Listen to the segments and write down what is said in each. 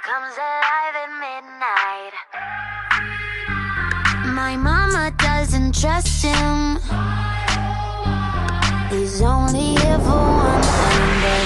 comes alive at midnight. My mama doesn't trust him. He's only here for one thing,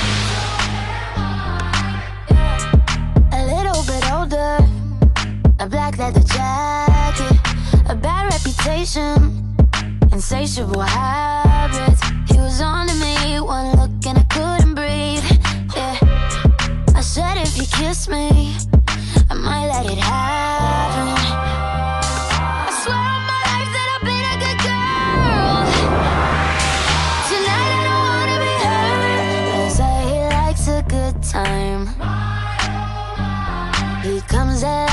but a little bit older, a black leather jacket, a bad reputation, insatiable habits. He was on to me, one look and I couldn't breathe. Yeah, I said if you kiss me, I might let it happen. I swear on my life that I've been a good girl. Tonight I don't wanna be hurt. They say he likes a good time. He comes at